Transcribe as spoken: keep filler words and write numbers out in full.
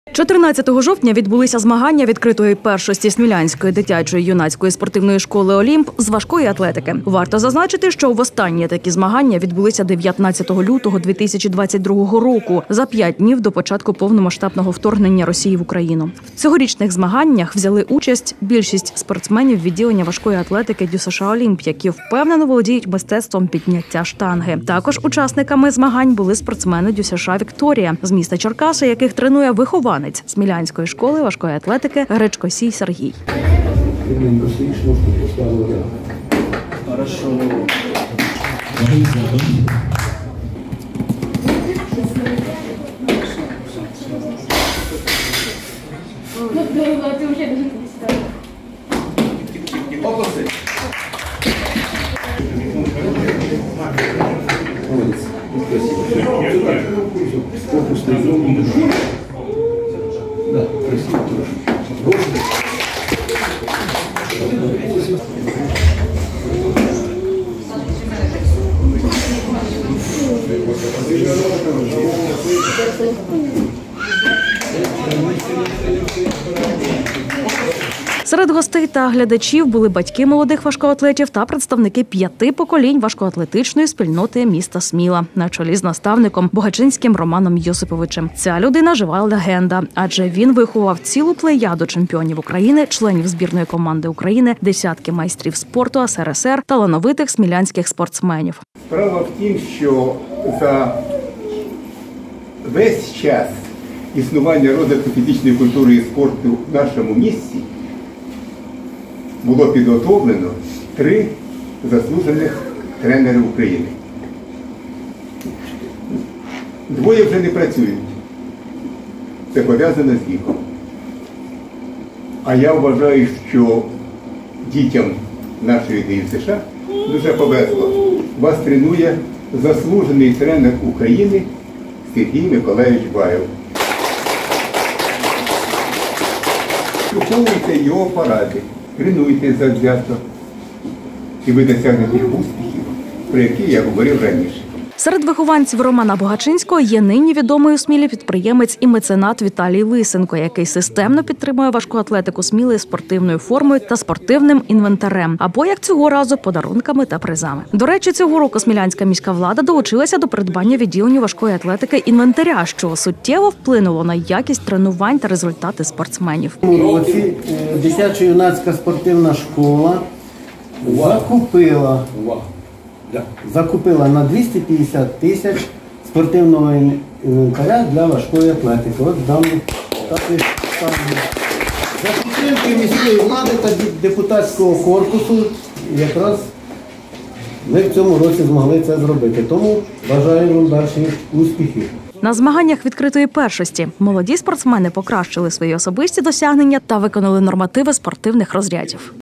чотирнадцятого жовтня відбулися змагання відкритої першості Смілянської дитячої юнацької спортивної школи «Олімп» з важкої атлетики. Варто зазначити, що востаннє такі змагання відбулися дев'ятнадцятого лютого дві тисячі двадцять другого року, за п'ять днів до початку повномасштабного вторгнення Росії в Україну. В цьогорічних змаганнях взяли участь більшість спортсменів відділення важкої атлетики ДЮСШ «Олімп», які впевнено володіють мистецтвом підняття штанги. Також учасниками змагань були спортсмени ДЮСШ «Вікторія» з міста Черкаси, яких тренує вихованець Смілянської школи важкої атлетики Гречкосій Сергій. Хорошо. Да, красиво тоже. Серед гостей та глядачів були батьки молодих важкоатлетів та представники п'яти поколінь важкоатлетичної спільноти міста Сміла на чолі з наставником Богачинським Романом Йосиповичем. Ця людина – жива легенда, адже він виховав цілу плеяду чемпіонів України, членів збірної команди України, десятки майстрів спорту СРСР, талановитих смілянських спортсменів. Справа в тім, що за весь час існування розвитку фізичної культури і спорту в нашому місті було підготовлено три заслужених тренери України. Двоє вже не працюють. Це пов'язано з віком. А я вважаю, що дітям нашої ДЮСШ дуже повезло. Вас тренує заслужений тренер України Сергій Миколайович Баєв. Слуховуйте його поради, тренуйте завзято, і ви досягнете успіхів, про які я говорив раніше. Серед вихованців Романа Богачинського є нині відомий у Смілі підприємець і меценат Віталій Лисенко, який системно підтримує важку атлетику Сміли спортивною формою та спортивним інвентарем, або, як цього разу, подарунками та призами. До речі, цього року смілянська міська влада долучилася до придбання відділенню важкої атлетики інвентаря, що суттєво вплинуло на якість тренувань та результати спортсменів. У році дитячо-юнацька спортивна школа закупила Закупила на двісті п'ятдесят тисяч спортивного інвентаря для важкої атлетики. От даний такий стан. За підтримки міської влади та депутатського корпусу якраз ми в цьому році змогли це зробити. Тому бажаю вам далі успіхів. На змаганнях відкритої першості молоді спортсмени покращили свої особисті досягнення та виконали нормативи спортивних розрядів.